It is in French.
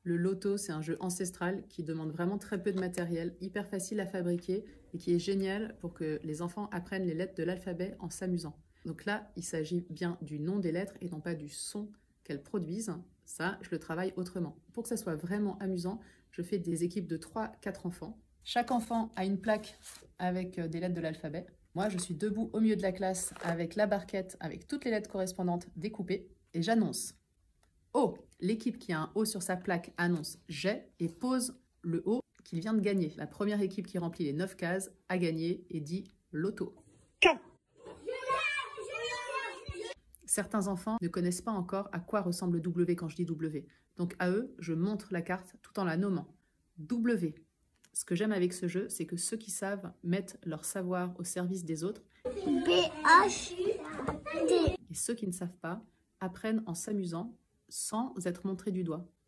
Le loto, c'est un jeu ancestral qui demande vraiment très peu de matériel, hyper facile à fabriquer et qui est génial pour que les enfants apprennent les lettres de l'alphabet en s'amusant. Donc là, il s'agit bien du nom des lettres et non pas du son qu'elles produisent. Ça, je le travaille autrement. Pour que ça soit vraiment amusant, je fais des équipes de 3-4 enfants. Chaque enfant a une plaque avec des lettres de l'alphabet. Moi, je suis debout au milieu de la classe avec la barquette avec toutes les lettres correspondantes découpées et j'annonce O. L'équipe qui a un O sur sa plaque annonce j'ai et pose le O qu'il vient de gagner. La première équipe qui remplit les 9 cases a gagné et dit loto. Certains enfants ne connaissent pas encore à quoi ressemble le W quand je dis W. Donc à eux, je montre la carte tout en la nommant. W. Ce que j'aime avec ce jeu, c'est que ceux qui savent mettent leur savoir au service des autres. B-H-T. Et ceux qui ne savent pas apprennent en s'amusant sans être montrés du doigt.